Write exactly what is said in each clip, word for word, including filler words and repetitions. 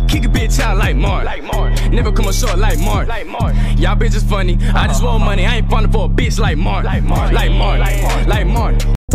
Kick a bitch out like Mark. Like Mark. Never come up short like Mark. Like Mark. Y'all bitches funny. I just want money. I ain't falling for a bitch like Mark. Like Mark. Like Mark. Like Mark. Like Mark.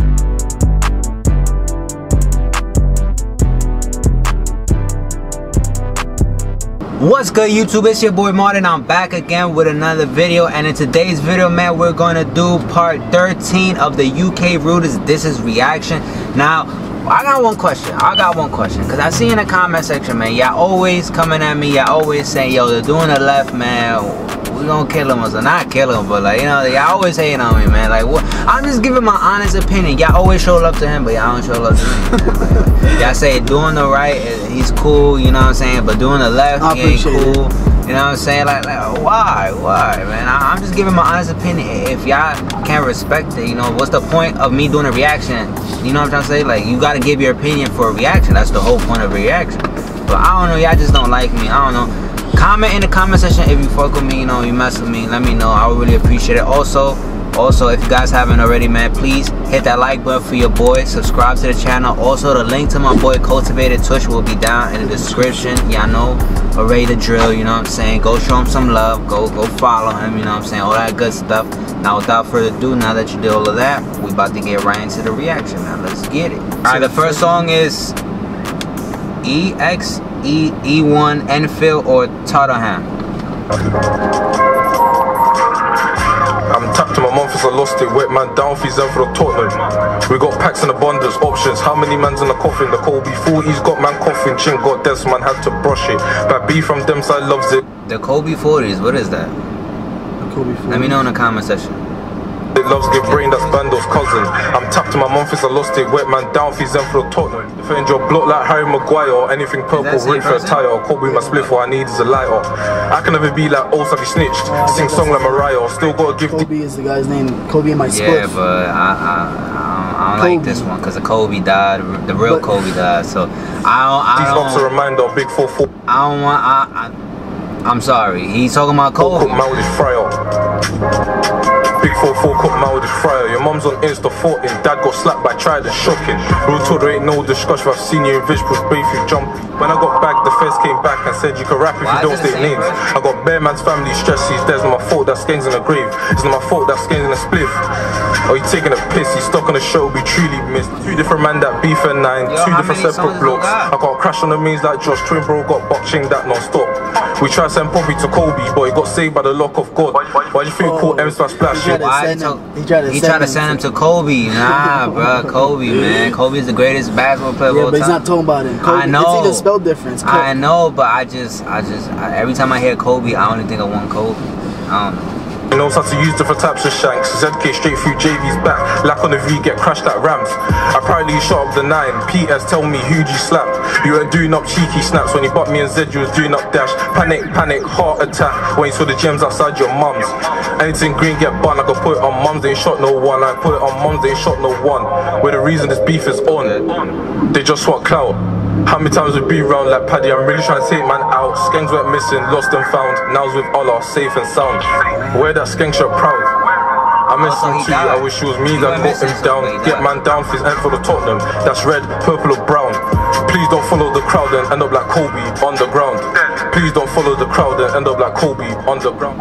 What's good, YouTube? It's your boy Martin. I'm back again with another video, and in today's video, man, we're gonna do part thirteen of the U K Rooters This Is reaction. Now, I got one question. I got one question, because I see in the comment section, man, y'all always coming at me. Y'all always saying, yo, they're doing the left, man. We gonna kill him, or so not kill him, but like, you know, y'all always hating on me, man. Like, what? I'm just giving my honest opinion. Y'all always show love to him, but y'all don't show love to me. Y'all say doing the right, he's cool, you know what I'm saying, but doing the left, he ain't cool. It. You know what I'm saying? Like, like why? Why, man? I, I'm just giving my honest opinion. If y'all can't respect it, you know, what's the point of me doing a reaction? You know what I'm trying to say? Like, you gotta give your opinion for a reaction. That's the whole point of a reaction. But I don't know, y'all just don't like me. I don't know. Comment in the comment section if you fuck with me, you know, you mess with me. Let me know. I would really appreciate it. Also, also, if you guys haven't already, man, please hit that like button for your boy. Subscribe to the channel. Also, the link to my boy Cultivated Tush will be down in the description. Y'all know already the drill, you know what I'm saying? Go show him some love. Go go follow him, you know what I'm saying? All that good stuff. Now, without further ado, now that you did all of that, we about to get right into the reaction. Now, let's get it. All right, the first song is E X E E one Enfield or Tottenham. I'm tapped to my month as I lost it. Wet man down fees out for the Tottenham. We got packs in abundance, options. How many man's in the coffin? The Kobe forties got man coughing. Chin got deaths, man had to brush it. But B from them side loves it. The Kobe forties, what is that? The Kobe forties. Let me know in the comment section. It loves give brain, that's Bando's cousin. I'm tapped to my month as I lost it. Wet man down fees out for the Tottenham. Defend your block like Harry Maguire or anything purple, red for a tire. Or Kobe my spliff, what I need is a lighter. I can never be like, oh, so he snitched. Sing song like Mariah, still gotta give. Kobe is the guy's name. Kobe in my spliff. Yeah, but I, I, I don't, I don't like this one because the Kobe died, the real but, Kobe died. So I don't. I These don't, locks are a reminder, big four four. I don't want. I, I, I'm sorry. He's talking about Kobe. Cook Maudis fryer. Big four four cook Maudis fryer. Your mum's on Insta fourteen. Dad got slapped by Tried and shocking. Real talk, there ain't no discussion. I've seen you in visuals, babe, you jump. When I got back, the feds came back and said you can rap if Why you don't state names. Person? I got bare man's family stress. He's dead. It's not my fault that Skan's in the grave. It's not my fault that Skan's in a spliff. Oh, you taking a piss? He's stuck on the show. We truly missed. Two different man that beef and nine. Yo, two different separate blocks. I can't crash on the means like Josh. Twin bro got boxing that non-stop. We tried to send Poppy to Kobe, but he got saved by the lock of God. Why do you think oh, called M Splash Splash? He tried to, he tried to, he send, tried to send him to Kobe. Nah, bro, Kobe, man. Kobe's the greatest basketball player yeah, of all but time. He's not talking about him. Kobe, I know. It's even spelled difference. Kobe. I know, but I just, I just, I, every time I hear Kobe, I only think of one Kobe. I don't know. He knows how to use different types of shanks. Z K straight through J V's back. Lack on the V, get crashed at Rams. Apparently he shot up the nine. P S tell me who'd you slap. You weren't doing up cheeky snaps. When he butt me and Z, you was doing up dash. Panic, panic, heart attack. When you saw the gems outside your mums. Anything green get bun. I could put it on mums, they ain't shot no one. I put it on mums, they ain't shot no one. Where the reason this beef is on. They just want clout. How many times we be round like Paddy? I'm really trying to take man out. Skanks went missing, lost and found. Now's with Allah, safe and sound. Wear that skank shirt proud. I miss him too, I wish it was me that got him down. Get man down for his end for the Tottenham. That's red, purple or brown. Please don't follow the crowd and end up like Kobe on the ground. Please don't follow the crowd and end up like Kobe on the ground.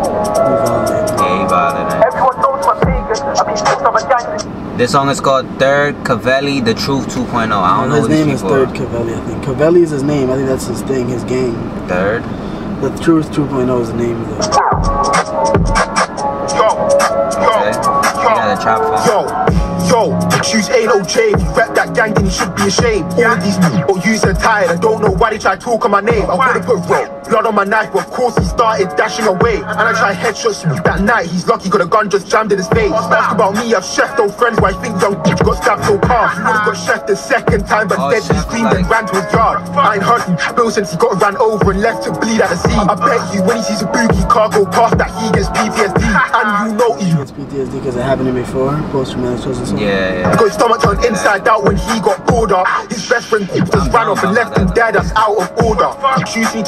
Everyone knows my pagan. I mean, of a gang. This song is called Third Cavelli, The Truth two point oh. I don't know his name is Third Cavelli, I think. Cavelli is his name. I think that's his thing, his gang. Third? The Truth two point oh is the name of the... Yo, yo, okay. yo, yeah, the trap phone. Yo, yo, choose ain't no J. If you rap that gang, then you should be ashamed. All of these people use are tired. I don't know why they try to talk on my name. I would've put rope. Blood on my knife, but of course he started dashing away. And I tried headshots that night. He's lucky, got a gun just jammed in his face. Ask about me, I've chefed old friends where I think young bitch got stabbed so fast. He would've got chefed the second time, but oh, dead he screamed and ran to his yard. I ain't heard from Bill since he got ran over and left to bleed at the scene. I bet you when he sees a boogie car go past that he gets P T S D. And you know he gets P T S D because it happened to him before. Post-traumatic stress disorder. Yeah, yeah. Because his stomach turned inside out when he got bored up. His best friend just ran off and left him dead, that's out of order. You choose me to stop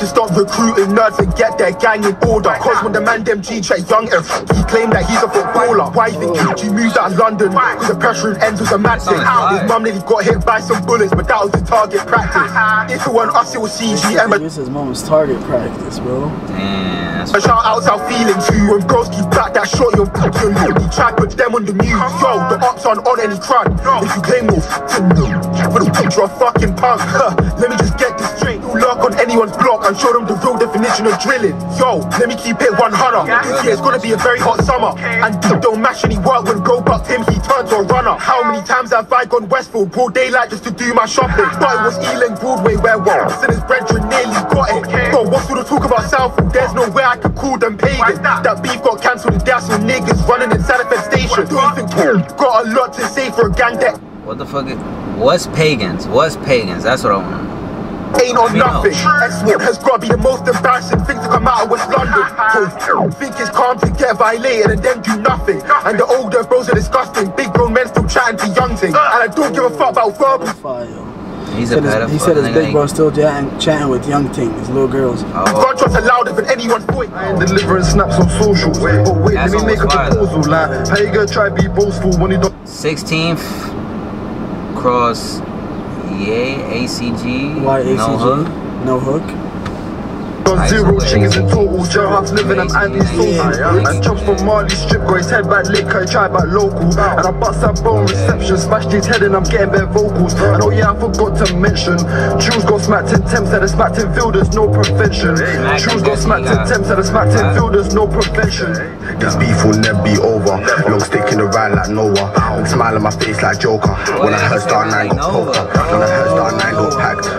recruiting nerds and get their gang in order. Cause when the man them G check young F, he claimed that he's a footballer. Why you think Gucci moved out of London? Cause the pressure in ends was a mad thing. His mum nearly got hit by some bullets, but that was the target practice. If it weren't us, it was C G M. This is mom's target practice, bro. Damn. And shout outs how feeling too. When bros keep back that shot, you're your look. He tried to put them on the news. Yo, the ops aren't on any crud. If you claim no for the picture of fucking punk, huh, let me just get this straight. Don't lurk on anyone's block and show them the real definition of drilling. Yo, let me keep it one hundred. Yeah, it's gonna be a very hot summer. And don't mash any work when bro bucked him, he turned to a runner. How many times have I gone Westfield, broad daylight just to do my shopping? But it was Ealing Broadway where Watts and his brethren nearly got it. But what's all the talk about Southfield? There's no way I could call them pagan. That beef got cancelled and that's all niggas running inside a Fed station. Don't think got a lot to say for a gang that What the fuck is, what's pagans? What's pagans? That's what I want to know. ain't on nothing. X-Walk has got to be the most embarrassing thing to come out of West London. So think it's calm to get violated and then do nothing. And the older bros are disgusting. Big grown men still chatting to young things. And I don't give a fuck about verbal. He's he a said pedophile. his, he said his big bro still chatting, chatting with young things, little girls. Oh. Gunshots are louder than anyone's voice. I ain't delivering snaps on social. Wait, but wait, That's let me make a fire, proposal. Like, how you gonna try to be boastful when you don't? sixteenth cross, yay, A C G, Why A C G? no hook. No hook. Zero chickens in total, jailhouse living, I'm anti-social. And jumps from Marley strip, got his head back liquor, try back local. And I bust that bone reception, smashed his head and I'm getting bare vocals. And oh yeah, I forgot to mention, Jules got smacked in temps at a smacked in field, there's no prevention. Jules got smacked in temps at a smacked in field, there's no prevention. This beef will never be over. Long stick in the ride like Noah. I'm smiling my face like Joker. When I heard Star nine got poker. When I heard Star nine got packed.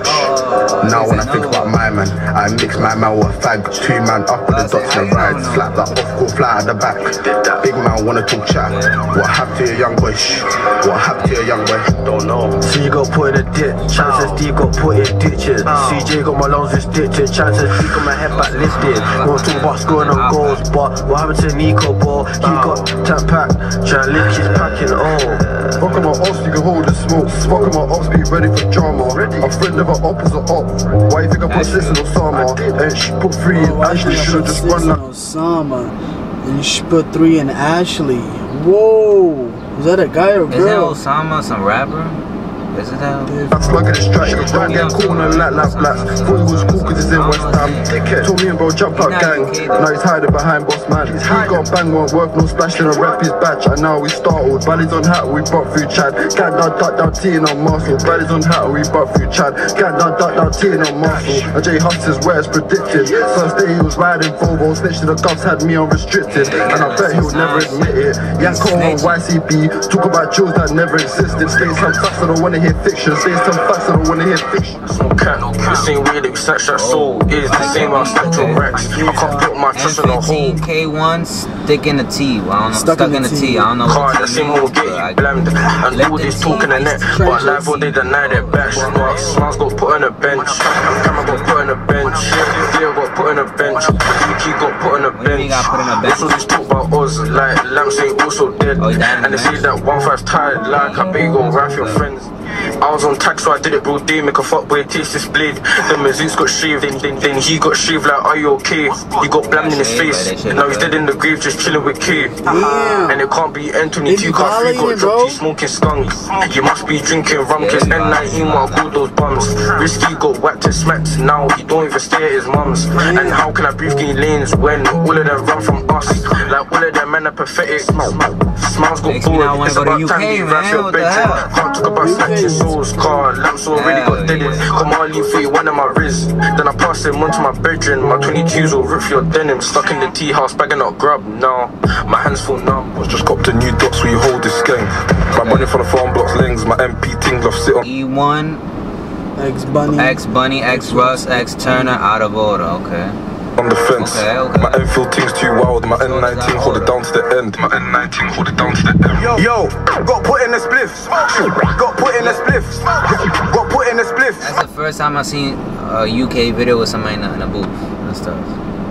Now when I think about my man, I mix my man with a fag. Two man up with the dots and rides. Slap that off, go fly at the back. That big man wanna talk chat. What happened to your young boy? Shh. What happened to your young boy? Don't know. So you got put in a ditch. Chances D got put in ditches. C J got my lungs restricted. Chances D got my head back lifted. Won't talk about scoring on goals, but what happened to Nico ball? He got tap pack. Trying to lift his packing. Oh. Fuck on my ops, you can hold the smoke. Fuck on my ops, be ready for drama. I'm friend of an opposite op. Why you think I put six in Osama? And she put three in Ashley. Should've just run like Osama. And she put three in Ashley. Whoa. Is that a guy or Is girl? that Osama, some rapper? Is it that? I'm slugging this track, right there, corner, like, like, blacks. Thought it was cool cause it's in West Ham. Told me and bro, jump out gang. Now he's hiding behind boss man. He got bang, won't work, no splash, then I rap his batch. And now we startled. Bally's on hat, we buck through Chad. Cat down, duck down, tea in on muscle. Bally's on hat, we buck through Chad. Cat down, duck down, tea in on muscle. And Jay Hustler's where it's predicted. First day he was riding Volvo, snitch to the cops, had me unrestricted. And I bet he'll never admit it. Yanko on Y C B, talk about jewels that never existed. Say some facts, I don't wanna hear fiction. Say some facts, I don't wanna hear fiction. No cat, the same way that we search that soul is the same as Central Rex. I can't put my trust in a hole. K one, stick in the T. I don't know. Stuck Stuck in in the the T. T. I don't know Car, what the T same means, old but getting I- blamed. And all this talking in it, but live all they deny their best. But Smiles got put on a bench. Camera got put on a bench. Leo got put on a bench. Key got put on a What do you mean bench. got put on a bench? This all this talk about us, like Lamps ain't also dead. Oh, damn, And they man. say that one five tired, like I bet you gon' rap your friends. I was on tax, so I did it broad day, make a fuckboy taste this blade. Then my Zeus got shaved, then, then, then he got shaved like, are you okay? He got blammed in his face, now he's dead in the grave just chilling with K. Damn. And it can't be N twenty-two, They cause three violating, got bro. dropped, he smoking skunks. You must be drinking rum, cause N nineteen while called those bums. Risky got whacked and smacked, now he don't even stay at his mum's. And how can I breathe gain lanes when all of them run from us? Like all of them men are pathetic. Smiles got Makes me not bored, wanna it's go to about U time K, you man, wrap your what the bedroom. hell? Can't talk about snatching souls, car lamps already got deaded. Come on, leave for you one of my wrists. Then I pass him onto my bedroom. My twenty-twos will rip for your denim. Stuck in the tea house, bagging up grub. Now my hands full numb. Was just copped a new dots where you hold this gang. My money for the phone blocks lings, my M P ting love sit on E one, X Bunny. X Bunny, X Russ, X Turner, out of order. Okay. on the fence. Okay, okay. My Enfield thing's too wild, my N nineteen hold it down to the end. My N nineteen hold it down to the end. Yo, yo, got put in the spliffs. Got put in the spliffs. Got put in the spliffs. That's the first time I seen a U K video with somebody in a, in a booth and stuff.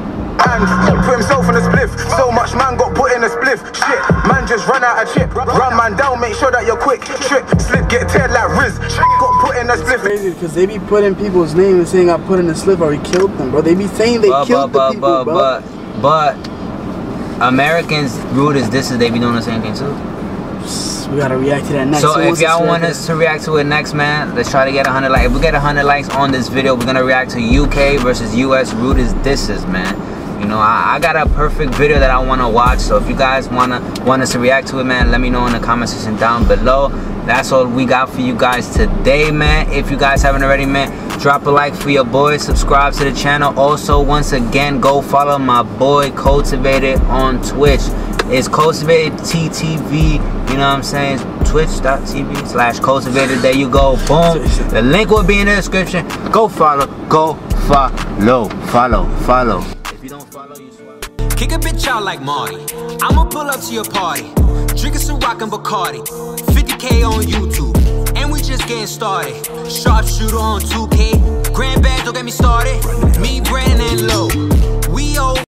And put himself in a spliff. So much man got put in a spliff. Shit, man just run out of chip. Run man down, make sure that you're quick. Trip, slip, get teared like Riz. Got put putting that spliff. Crazy because they be putting people's names and saying I put in the slip or he killed them, bro. They be saying they but, killed but, the people, but, bro. But, but, Americans rude as this is, they be doing the same thing too. We gotta react to that next. So, so if y'all want us to react to it next, man, let's try to get one hundred likes. If we get one hundred likes on this video, we're gonna react to U K versus U S rude as this is, man. You know, I, I got a perfect video that I want to watch. So if you guys wanna want us to react to it, man, let me know in the comment section down below. That's all we got for you guys today, man. If you guys haven't already, man, drop a like for your boy, subscribe to the channel. Also, once again, go follow my boy Cultivated on Twitch. It's Cultivated T T V, you know what I'm saying? Twitch dot T V slash Cultivated. There you go, boom. The link will be in the description. Go follow, go follow, follow, follow. If you don't follow, you swallow. Kick a bitch out like Marty. I'ma pull up to your party. Drinking some rock and Bacardi. fifty K on YouTube. And we just getting started. Sharpshooter on two K. Grand bag, don't get me started. Me, Brandon, and Low. We old.